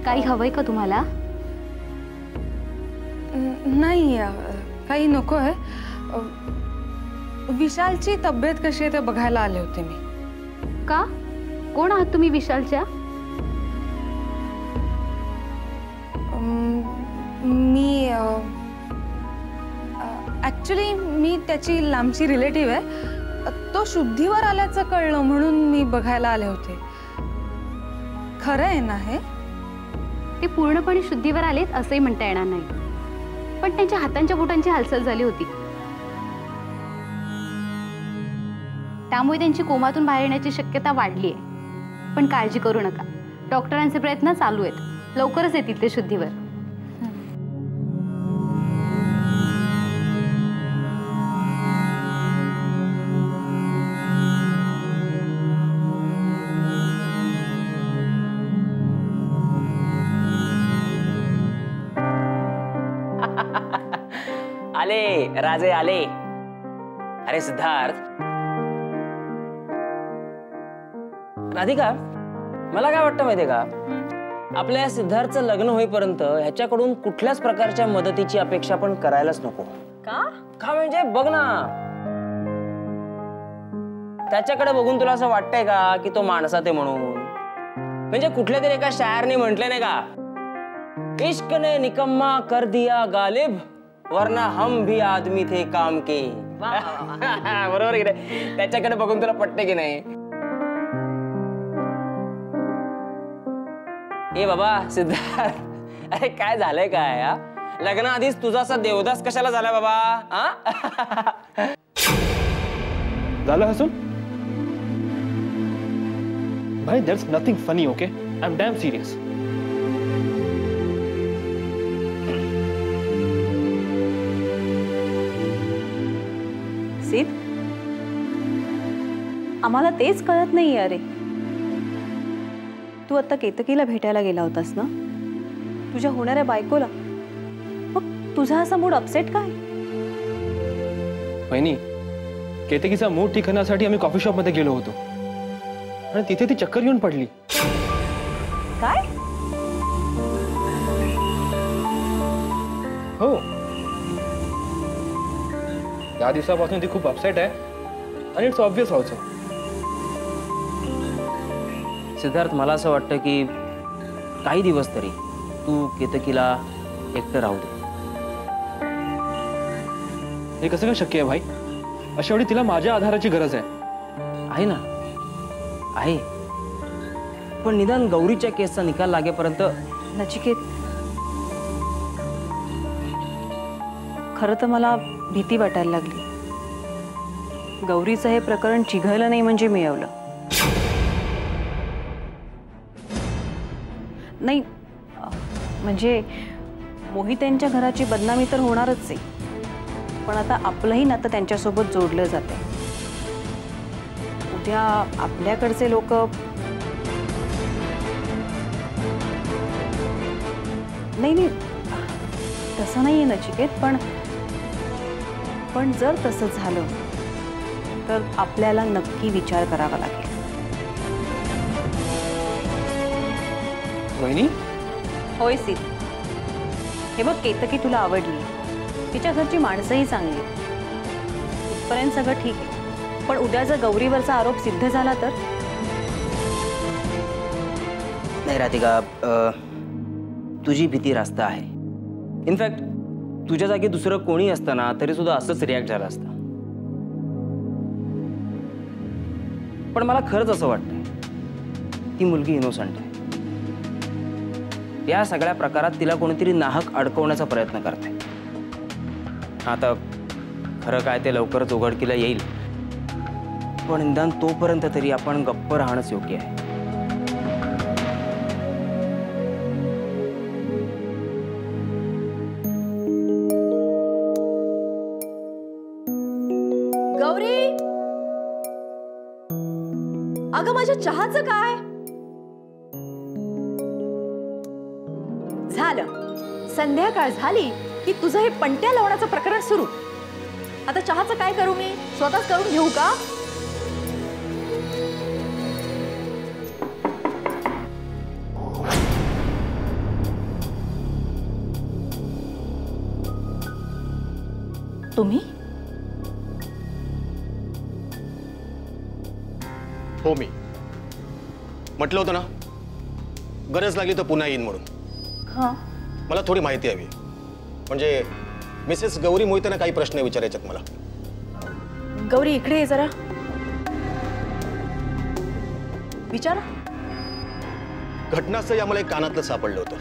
काही हवंय का तुम्हाला? नाही, काही नकोय. विशालची तब्येत कशी आहे ते बघायला आले होते मी. का? कोण आहात तुम्ही विशालच्या? मी ॲक्च्युली मी त्याची लांबची रिलेटिव्ह आहे. तो शुद्धीवर आल्याचं कळलं म्हणून मी बघायला आले होते. खरं आहे ना हे? ते पूर्णपणे शुद्धीवर आलेत असंही म्हणता येणार नाही, पण त्यांच्या हातांच्या बोटांची हालचाल झाली होती, त्यामुळे त्यांची कोमातून बाहेर येण्याची शक्यता वाढली आहे. पण काळजी करू नका, डॉक्टरांचे प्रयत्न चालू आहेत, लवकरच येतील ते शुद्धीवर. आले राजे आले. अरे सिद्धार्थ, राधिका, मला काय वाटतं माहितीये का, आपल्या सिद्धार्थचं लग्न होईपर्यंत ह्याच्याकडून कुठल्याच प्रकारच्या मदतीची अपेक्षा आपण करायलाच नको. का? का म्हणजे बघ ना, त्याच्याकडे बघून तुला असं वाटतंय का की तो माणसात आहे म्हणून? म्हणजे कुठल्या तरी एका शायरने म्हटले नाही का, इश्क ने निकम्मा कर दिया गालिब वरना हम भी आदमी थे काम के. बरोबर की नाही? त्याच्याकडे बघून तुला पटते की नाही? ए बाबा सिद्धार्थ, अरे काय झालंय काय? लग्नाआधीच तुझा असा देवदास कशाला झाला बाबा? झालं हसून? भाई, there's nothing funny, okay? I'm damn serious. सिद्ध, आम्हाला तेच कळत नाही. अरे तू आता केतकीला भेटायला गेला होतास ना, तुझ्या होणाऱ्या बायकोला. मग तुझा असा मूड अपसेट काय? वहिनी, केतकीचा मूड ठीक करण्यासाठी आम्ही कॉफी शॉप मध्ये गेलो होतो आणि तिथे ती चक्कर येऊन पडली. काय? हो, या दिवसापासून ती खूप अपसेट आहे आणि इट्स ऑब्वियस ऑल्सो. सिद्धार्थ, मला असं वाटतं की काही दिवस तरी तू केतकीला एकटं राहू दे. हे कसं काय शक्य आहे भाई? अशा वेळी तिला माझ्या आधाराची गरज आहे. आहे ना, आहे, पण निदान गौरीच्या केसचा निकाल लागेपर्यंत. नचिकेत, खरं तर मला भीती वाटायला लागली. गौरीचं हे प्रकरण चिघळलं नाही म्हणजे मिळवलं नाही. म्हणजे मोहित यांच्या घराची बदनामी तर होणारच आहे, पण आता आपलंही नातं त्यांच्यासोबत जोडलं जाते. उद्या आपल्याकडचे लोक नाही, तसं नाहीये नचिकेत, पण जर तसं झालं तर आपल्याला नक्की विचार करावा लागेल. वहिनी, होय सिद्ध, हे बघ, केतकी तुला आवडली, तिच्या घरची माणसंही चांगली, इथपर्यंत सगळं ठीक आहे. पण उद्या जर गौरीवरचा आरोप सिद्ध झाला तर? नाही राधिका, तुझी भीती रास्त आहे. इनफॅक्ट तुझ्या जागी दुसरं कोणी असताना तरी सुद्धा असंच रिॲक्ट झालं असतं. पण मला खरंच असं वाटतंय ती मुलगी इनोसंट आहे. या सगळ्या प्रकारात तिला कोणीतरी नाहक अडकवण्याचा प्रयत्न करते. आता खरं काय ते लवकरच उघडकीला येईल, पण निदान तोपर्यंत तरी आपण गप्प राहणंच योग्य आहे. गौरी, अगं माझ्या चहाचं काय झालं? संध्याकाळ झाली की तुझं हे पणत्या लावण्याचं प्रकरण सुरू. आता चहाचं काय करू मी? स्वतःच करून घेऊ का? तुम्ही? हो मी म्हटलं होतं ना, गरज लागली तर पुन्हा येईन म्हणून. हां. मला थोडी माहिती हवी, म्हणजे मिसेस गौरी मोहितेंना काही प्रश्न विचारायचे मला. गौरी इकडे ये जरा. विचारा. घटनास्थळी आम्हाला एक कानातलं सापडलं होतं.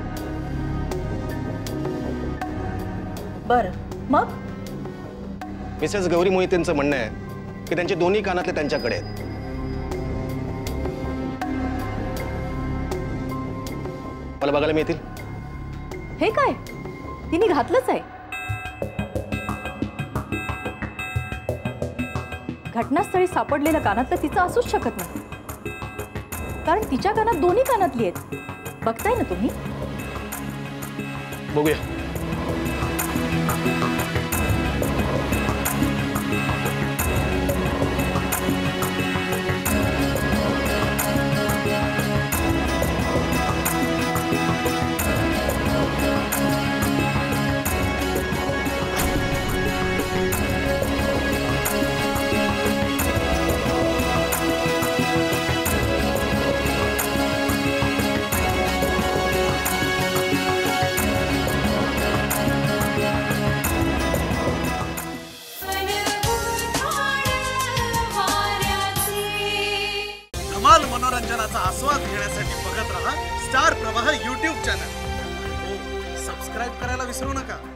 बरं, मग? मिसेस गौरी मोहितेंचं म्हणणं आहे की त्यांचे दोन्ही कानातले त्यांच्याकडे आहेत. मला बघायला मिळतील? हे काय? तिने घातलंच आहे. घटनास्थळी सापडलेलं कानातलं तिचं असूच शकत नाही, कारण तिच्या कानात दोन्ही कानातली आहेत. बघताय ना तुम्ही? बघूया. धमाल मनोरंजनाचा आस्वाद घेण्यासाठी बघत रहा स्टार प्रवाह YouTube चॅनल. सबस्क्राईब करायला विसरू नका.